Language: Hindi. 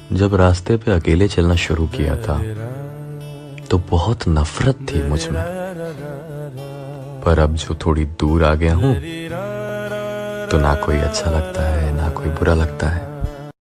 जब रास्ते पे अकेले चलना शुरू किया था तो बहुत नफरत थी मुझ में, पर अब जो थोड़ी दूर आ गया हूँ तो ना कोई अच्छा लगता है ना कोई बुरा लगता है।